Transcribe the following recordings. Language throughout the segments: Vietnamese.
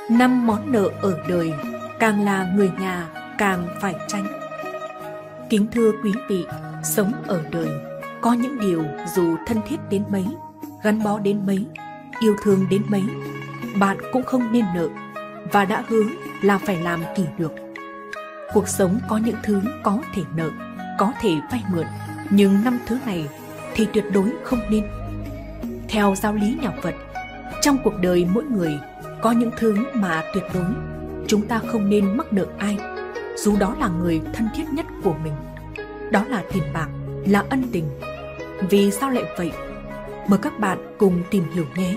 5 món nợ ở đời, càng là người nhà càng phải tránh. Kính thưa quý vị, sống ở đời, có những điều dù thân thiết đến mấy, gắn bó đến mấy, yêu thương đến mấy, bạn cũng không nên nợ, và đã hứa là phải làm kỷ được. Cuộc sống có những thứ có thể nợ, có thể vay mượn, nhưng 5 thứ này thì tuyệt đối không nên. Theo giáo lý nhà Phật, trong cuộc đời mỗi người có những thứ mà tuyệt đối chúng ta không nên mắc nợ ai, dù đó là người thân thiết nhất của mình. Đó là tiền bạc, là ân tình. Vì sao lại vậy? Mời các bạn cùng tìm hiểu nhé.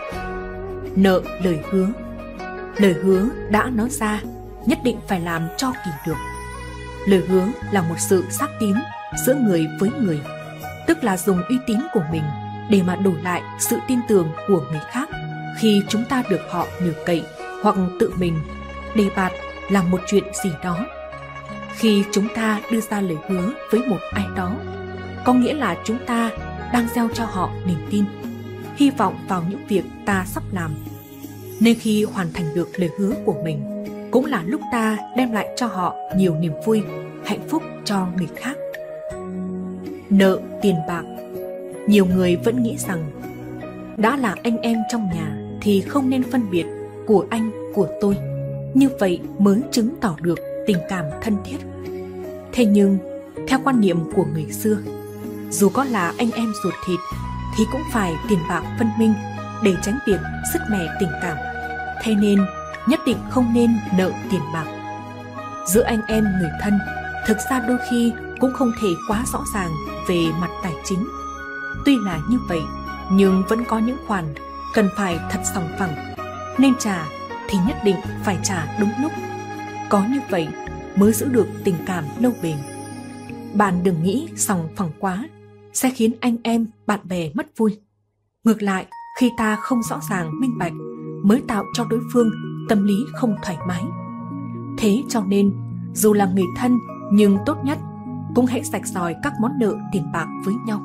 Nợ lời hứa. Lời hứa đã nói ra, nhất định phải làm cho kỷ được. Lời hứa là một sự xác tín giữa người với người, tức là dùng uy tín của mình để mà đổi lại sự tin tưởng của người khác khi chúng ta được họ nhờ cậy hoặc tự mình đề bạt làm một chuyện gì đó. Khi chúng ta đưa ra lời hứa với một ai đó, có nghĩa là chúng ta đang gieo cho họ niềm tin, hy vọng vào những việc ta sắp làm. Nên khi hoàn thành được lời hứa của mình, cũng là lúc ta đem lại cho họ nhiều niềm vui, hạnh phúc cho người khác. Nợ tiền bạc. Nhiều người vẫn nghĩ rằng đã là anh em trong nhà thì không nên phân biệt của anh, của tôi. Như vậy mới chứng tỏ được tình cảm thân thiết. Thế nhưng, theo quan niệm của người xưa, dù có là anh em ruột thịt thì cũng phải tiền bạc phân minh để tránh việc sứt mẻ tình cảm. Thế nên, nhất định không nên nợ tiền bạc. Giữa anh em người thân, thực ra đôi khi cũng không thể quá rõ ràng về mặt tài chính. Tuy là như vậy, nhưng vẫn có những khoản cần phải thật sòng phẳng. Nên trả thì nhất định phải trả đúng lúc. Có như vậy mới giữ được tình cảm lâu bền. Bạn đừng nghĩ sòng phẳng quá sẽ khiến anh em, bạn bè mất vui. Ngược lại, khi ta không rõ ràng minh bạch mới tạo cho đối phương tâm lý không thoải mái. Thế cho nên, dù là người thân nhưng tốt nhất cũng hãy rạch ròi các món nợ tiền bạc với nhau.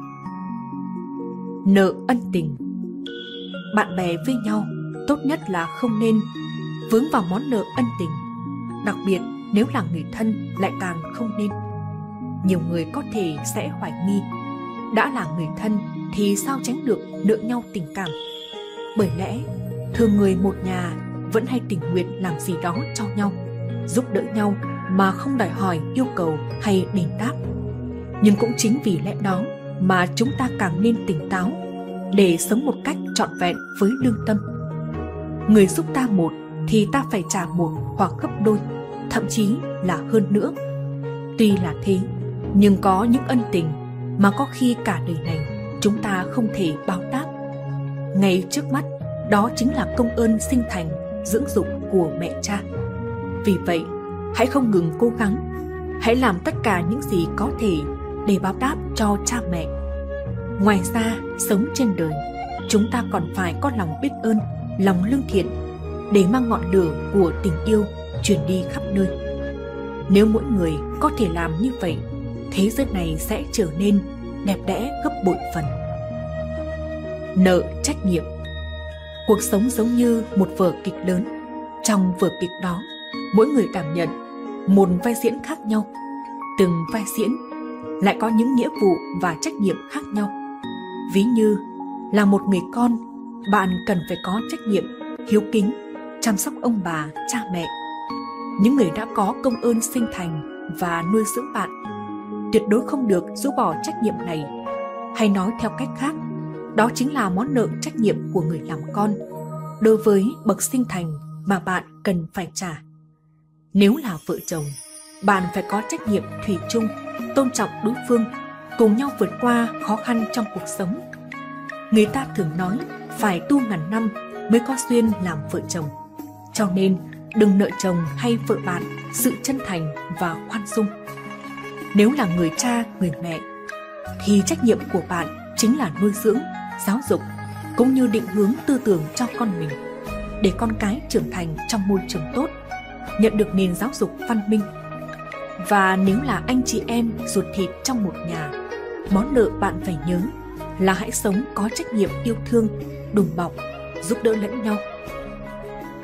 Nợ ân tình. Bạn bè với nhau tốt nhất là không nên vướng vào món nợ ân tình. Đặc biệt nếu là người thân lại càng không nên. Nhiều người có thể sẽ hoài nghi, đã là người thân thì sao tránh được nợ nhau tình cảm. Bởi lẽ thường người một nhà vẫn hay tình nguyện làm gì đó cho nhau, giúp đỡ nhau mà không đòi hỏi yêu cầu hay đền đáp. Nhưng cũng chính vì lẽ đó mà chúng ta càng nên tỉnh táo để sống một cách trọn vẹn với lương tâm. Người giúp ta một thì ta phải trả một hoặc gấp đôi, thậm chí là hơn nữa. Tuy là thế, nhưng có những ân tình mà có khi cả đời này chúng ta không thể báo đáp. Ngay trước mắt, đó chính là công ơn sinh thành, dưỡng dục của mẹ cha. Vì vậy, hãy không ngừng cố gắng, hãy làm tất cả những gì có thể để báo đáp cho cha mẹ. Ngoài ra, sống trên đời, chúng ta còn phải có lòng biết ơn, lòng lương thiện để mang ngọn lửa của tình yêu truyền đi khắp nơi. Nếu mỗi người có thể làm như vậy, thế giới này sẽ trở nên đẹp đẽ gấp bội phần. Nợ trách nhiệm. Cuộc sống giống như một vở kịch lớn. Trong vở kịch đó, mỗi người đảm nhận một vai diễn khác nhau. Từng vai diễn lại có những nghĩa vụ và trách nhiệm khác nhau. Ví như là một người con, bạn cần phải có trách nhiệm hiếu kính, chăm sóc ông bà, cha mẹ, những người đã có công ơn sinh thành và nuôi dưỡng bạn. Tuyệt đối không được rũ bỏ trách nhiệm này. Hay nói theo cách khác, đó chính là món nợ trách nhiệm của người làm con đối với bậc sinh thành mà bạn cần phải trả. Nếu là vợ chồng, bạn phải có trách nhiệm thủy chung, tôn trọng đối phương, cùng nhau vượt qua khó khăn trong cuộc sống. Người ta thường nói phải tu ngàn năm mới có duyên làm vợ chồng. Cho nên đừng nợ chồng hay vợ bạn sự chân thành và khoan dung. Nếu là người cha, người mẹ, thì trách nhiệm của bạn chính là nuôi dưỡng, giáo dục, cũng như định hướng tư tưởng cho con mình, để con cái trưởng thành trong môi trường tốt, nhận được nền giáo dục văn minh. Và nếu là anh chị em ruột thịt trong một nhà, món nợ bạn phải nhớ là hãy sống có trách nhiệm yêu thương, đùm bọc, giúp đỡ lẫn nhau.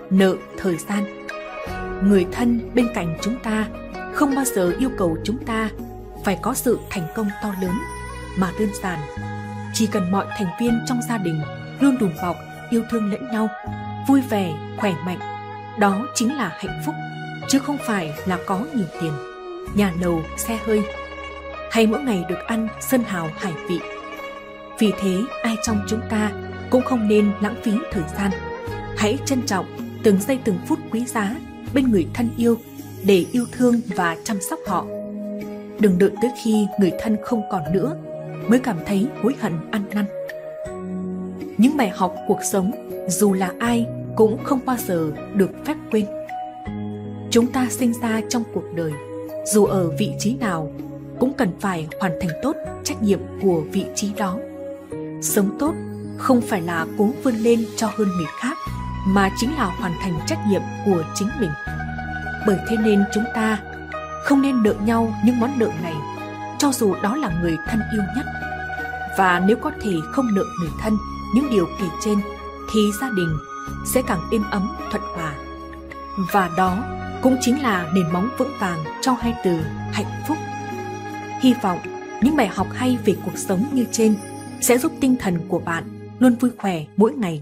nợ thời gian. Người thân bên cạnh chúng ta không bao giờ yêu cầu chúng ta phải có sự thành công to lớn, mà đơn giản chỉ cần mọi thành viên trong gia đình luôn đùm bọc, yêu thương lẫn nhau, vui vẻ, khỏe mạnh, đó chính là hạnh phúc, chứ không phải là có nhiều tiền, nhà lầu, xe hơi, hay mỗi ngày được ăn sơn hào hải vị. Vì thế, ai trong chúng ta cũng không nên lãng phí thời gian. Hãy trân trọng từng giây từng phút quý giá bên người thân yêu để yêu thương và chăm sóc họ. Đừng đợi tới khi người thân không còn nữa mới cảm thấy hối hận ăn năn. Những bài học cuộc sống dù là ai cũng không bao giờ được phép quên. Chúng ta sinh ra trong cuộc đời, dù ở vị trí nào cũng cần phải hoàn thành tốt trách nhiệm của vị trí đó. Sống tốt không phải là cố vươn lên cho hơn người khác, mà chính là hoàn thành trách nhiệm của chính mình. Bởi thế nên chúng ta không nên nợ nhau những món nợ này, cho dù đó là người thân yêu nhất. Và nếu có thể không nợ người thân những điều kể trên, thì gia đình sẽ càng êm ấm, thuận hòa. Và đó cũng chính là nền móng vững vàng cho hai từ hạnh phúc. Hy vọng những bài học hay về cuộc sống như trên sẽ giúp tinh thần của bạn luôn vui khỏe mỗi ngày.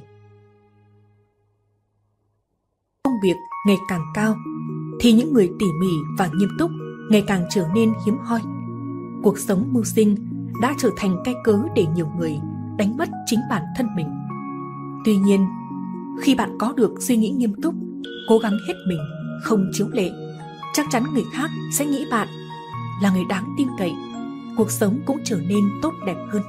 Công việc ngày càng cao thì những người tỉ mỉ và nghiêm túc ngày càng trở nên hiếm hoi. Cuộc sống mưu sinh đã trở thành cái cớ để nhiều người đánh mất chính bản thân mình. Tuy nhiên, khi bạn có được suy nghĩ nghiêm túc, cố gắng hết mình, không chiếu lệ, chắc chắn người khác sẽ nghĩ bạn là người đáng tin cậy, cuộc sống cũng trở nên tốt đẹp hơn.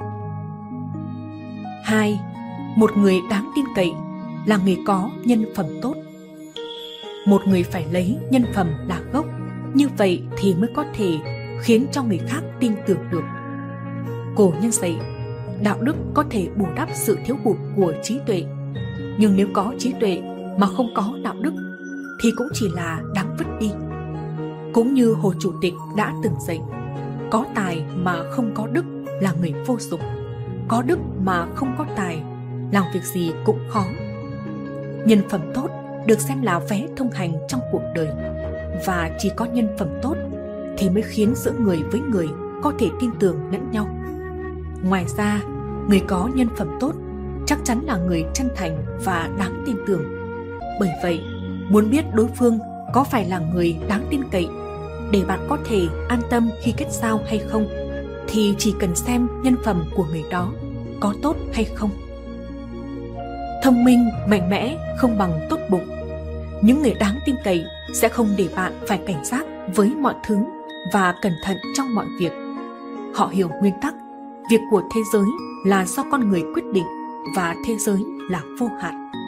2. Một người đáng tin cậy là người có nhân phẩm tốt. Một người phải lấy nhân phẩm là gốc, như vậy thì mới có thể khiến cho người khác tin tưởng được. Cổ nhân dạy, đạo đức có thể bù đắp sự thiếu hụt của trí tuệ, nhưng nếu có trí tuệ mà không có đạo đức thì cũng chỉ là đáng vứt đi. Cũng như Hồ Chủ tịch đã từng dạy, có tài mà không có đức là người vô dụng, có đức mà không có tài, làm việc gì cũng khó. Nhân phẩm tốt được xem là vé thông hành trong cuộc đời, và chỉ có nhân phẩm tốt thì mới khiến giữa người với người có thể tin tưởng lẫn nhau. Ngoài ra, người có nhân phẩm tốt chắc chắn là người chân thành và đáng tin tưởng. Bởi vậy, muốn biết đối phương có phải là người đáng tin cậy để bạn có thể an tâm khi kết giao hay không, thì chỉ cần xem nhân phẩm của người đó có tốt hay không. Thông minh, mạnh mẽ không bằng tốt bụng. Những người đáng tin cậy sẽ không để bạn phải cảnh giác với mọi thứ và cẩn thận trong mọi việc. Họ hiểu nguyên tắc, việc của thế giới là do con người quyết định và thế giới là vô hạn.